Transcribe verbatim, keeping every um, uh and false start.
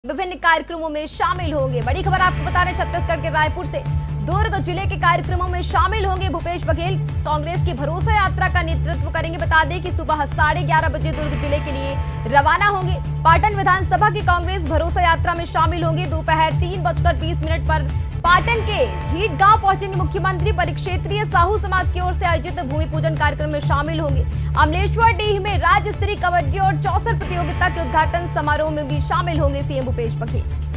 विभिन्न कार्यक्रमों में शामिल होंगे। बड़ी खबर आपको बता रहे छत्तीसगढ़ के रायपुर से। दुर्ग जिले के कार्यक्रमों में शामिल होंगे भूपेश बघेल। कांग्रेस की भरोसा यात्रा का नेतृत्व करेंगे। बता दें कि सुबह साढ़े ग्यारह बजे दुर्ग जिले के लिए रवाना होंगे। पाटन विधानसभा की कांग्रेस भरोसा यात्रा में शामिल होंगे। दोपहर तीन बजकर बीस मिनट पर पाटन के झीट गांव पहुंचेंगे मुख्यमंत्री। परिक्षेत्रीय साहू समाज की ओर से आयोजित भूमि पूजन कार्यक्रम में शामिल होंगे। अमलेश्वर डीह में राज्य स्तरीय कबड्डी और चौसर प्रतियोगिता के उद्घाटन समारोह में भी शामिल होंगे सीएम भूपेश बघेल।